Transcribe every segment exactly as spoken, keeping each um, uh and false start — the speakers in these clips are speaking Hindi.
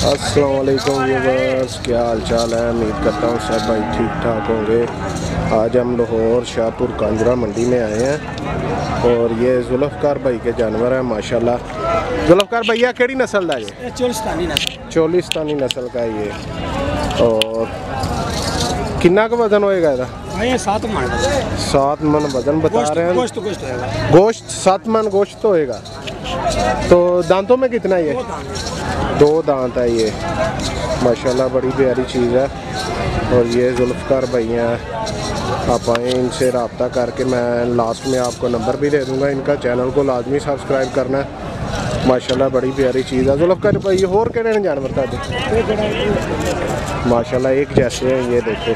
अस्सलाम वालेकुम व्यूअर्स, क्या हाल चाल है। उम्मीद करता हूँ सब भाई ठीक ठाक होंगे। आज हम लाहौर शाहपुर कांजरा मंडी में आए हैं और ये जुल्फ़कार भाई के जानवर हैं माशाल्लाह। जुल्फ़कार भैया केड़ी नस्ल का ये? चोलिस्तानी नस्ल चोलिस्तानी नस्ल का ये। और कितना का वजन होएगा इसका? ये सात मन सात मन वजन बता रहे हैं। गोश्त गोश्त होएगा। गोश्त सात मन गोश्त होएगा। तो दांतों में कितना ये? दो दांत है ये माशाल्लाह, बड़ी प्यारी चीज़ है। और ये जुल्फ़कार भाई हैं, आप आएँ इनसे रब्ता करके। मैं लास्ट में आपको नंबर भी दे दूंगा इनका। चैनल को लाजमी सब्सक्राइब करना है। माशाल्लाह बड़ी प्यारी चीज़ है। जुल्फ़कार भाई होर केड़े जानवर का माशाल्लाह एक जैसे हैं ये देखो।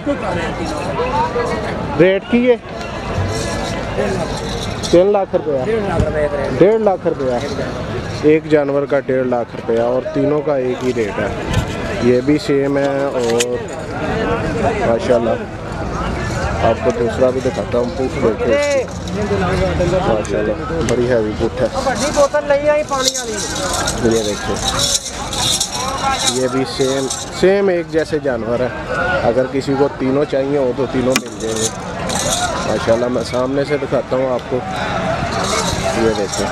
रेट की है तीन लाख रुपया, डेढ़ लाख रुपया एक जानवर का, डेढ़ लाख रुपया। और तीनों का एक ही रेट है। ये भी सेम है। और माशाल्लाह आपको दूसरा भी दिखाता हूँ। पूछ देखो माशाल्लाह बड़ी हैवी पुट है। ये देखो, ये भी सेम सेम एक जैसे जानवर है। अगर किसी को तीनों चाहिए हो तो तीनों मिल जाएंगे माशाल्लाह। मैं सामने से दिखाता हूँ आपको। ये देखो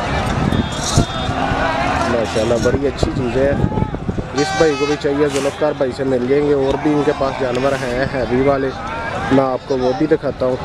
माशाल्लाह बड़ी अच्छी चीज़ है। जिस भाई को भी चाहिए जुल्फ़कार भाई से मिल जाएंगे। और भी इनके पास जानवर हैं हैवी वाले, मैं आपको वो भी दिखाता हूँ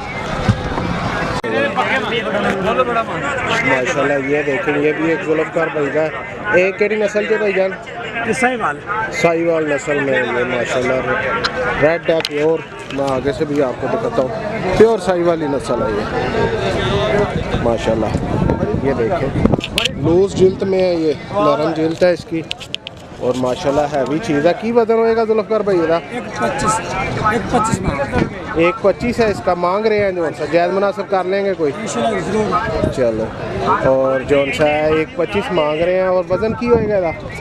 माशाल्लाह। ये देखें, ये भी एक जुल्फ़कार भाई का। एक केड़ी नस्ल के भाईजान? साहिवाल साहिवाल नस्ल में ये माशाल्लाह रेड है प्योर। मैं आगे से भी आपको दिखाता हूँ, प्योर साहिवाली नस्ल है ये माशाल्लाह। ये देखें लूज जिल्द में है, ये नरम जिल्द है इसकी। और माशाल्लाह हैवी चीज़ है। की वजन होएगा जुल्फ़कार भाई का? एक पच्चीस एक पच्चीस एक पच्चीस है इसका मांग रहे हैं। जो सा जायज़ मुनासिब कर लेंगे कोई, चलो। और जो सा है एक पच्चीस मांग रहे हैं। और वज़न की होएगा इसका?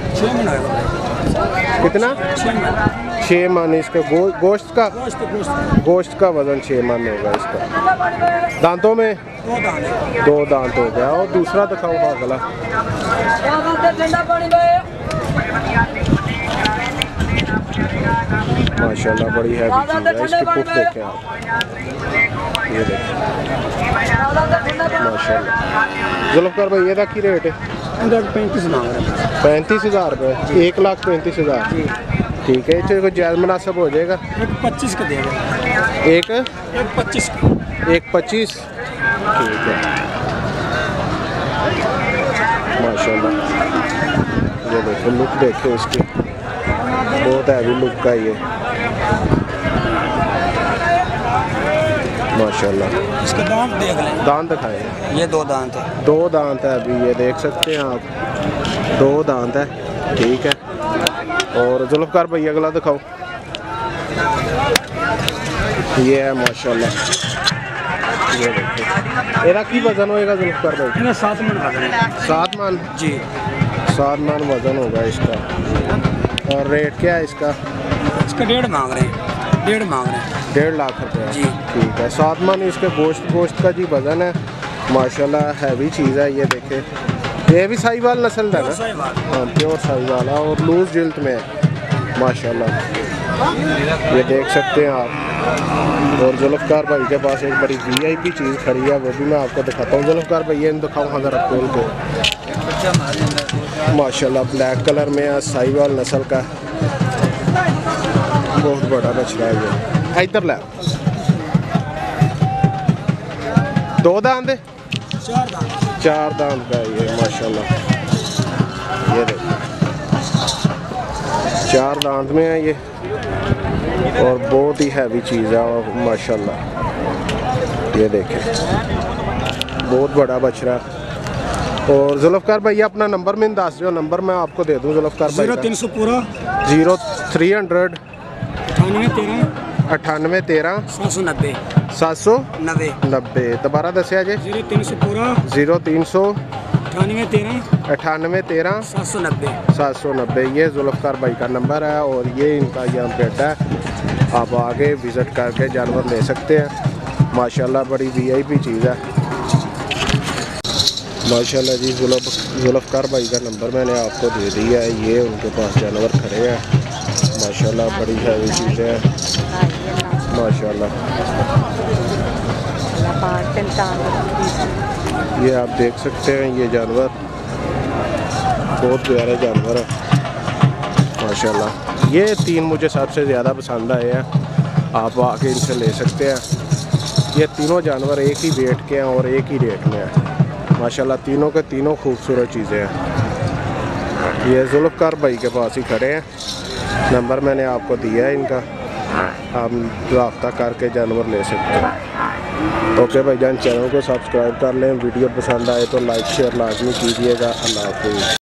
कितना? छः मन इसका गो, गोश्त का गोश्त का वज़न छः मन होगा इसका। दांतों में दो दांत हो गया। और दूसरा दिखाओ अगला। माशाल्लाह बड़ी हैवी चीज़ है। इसकी पुट देखें आप, ये देखें माशाल्लाह। जुल्फ़कार भाई ये की रेट है? पैंतीस पैंतीस हज़ार रुपये, एक लाख पैंतीस हज़ार ठीक है। इसे कोई जायज़ मुनासिब हो जाएगा? एक पच्चीस का देगा। एक एक पच्चीस का एक पच्चीस ठीक है माशाल्लाह। ये देखो लुक देखो इसकी, बहुत हैवी लुक का ये माशाल्लाह। इसके दांत देख लें। दांत दिखाए, ये दो दांत है। दो दांत है अभी, ये देख सकते हैं आप, दो दांत है ठीक है। और जुल्फ़कार भाई अगला दिखाओ। ये है माशाल्लाह। ये देखो, एरा की वजन होएगा जुल्फ़कार भाई? सात मन वजन है। सात मन जी, सात मन वजन होगा इसका। और रेट क्या है इसका? इसका डेढ़ मांग रहे हैं। डेढ़ मांग रहे हैं डेढ़ लाख रुपये जी ठीक है। सात मन इसके गोश्त गोश्त का जी वज़न है माशाल्लाह, हैवी चीज़ है। ये देखे, ये भी साहिवाल नस्ल है ना? हाँ प्योर साहिवाल है। और लूज जिल्द में है माशाल्लाह, ये देख सकते हैं आप। और जुल्फ़कार भाई के पास एक बड़ी वी आई पी चीज़ खड़ी है, वो भी मैं आपको दिखाता हूँ। जुल्फ़कार भाई ये दिखाऊँ अगर आप खोल के माशाल्लाह, ब्लैक कलर में है, साहिवाल नस्ल का, बहुत बड़ा बछड़ा है ये। इधर ला, दो दांत चार दांत चार दांत का ये माशाल्लाह। ये देखो चार दांत में है ये। और बहुत ही हैवी चीज़ है और माशाल्लाह। ये देखें बहुत बड़ा बछड़ा। और जुल्फ़कार भाई अपना नंबर में दस जो नंबर मैं आपको दे दूँ जुल्फ़कार भाई? जीरो तीन सौ पूरा जीरो थ्री हंड्रेड अठानवे तेरह अठानवे तेरह सात सौ नब्बे सात सौ नब्बे नब्बे दोबारा दसिया जे? जीरो तीन सौ पूरा जीरो तीन सौ अठानवे तेरह अठानवे तेरह सात सौ नब्बे सात सौ नब्बे ये जुल्फ़कार भाई का नंबर है। और ये इनका यहाँ पे अड्डा है, आप आगे विज़िट करके जानवर ले सकते हैं माशाल्लाह। बड़ी वी आई पी चीज़ है माशाल्लाह जी। जुल्फ जुल्फ़कार भाई का नंबर मैंने आपको दे दिया है। ये उनके पास जानवर खड़े हैं माशाल्लाह, बड़ी हैवी चीज़ें हैं माशाल्लाह। ये आप देख सकते हैं, ये जानवर बहुत प्यारे जानवर है माशाल्लाह। ये तीन मुझे सबसे ज़्यादा पसंद आए हैं, आप आके इनसे ले सकते हैं। ये तीनों जानवर एक ही वेट के हैं और एक ही रेट में है माशाल्लाह। तीनों के तीनों खूबसूरत चीज़ें हैं। ये जुल्फ़कार भाई के पास ही खड़े हैं, नंबर मैंने आपको दिया है इनका, आप रब्ता करके जानवर ले सकते हैं। ओके भाईजान, चैनल को सब्सक्राइब कर लें। वीडियो पसंद आए तो लाइक शेयर लाजमी कीजिएगा। अल्लाह हाफ़िज़।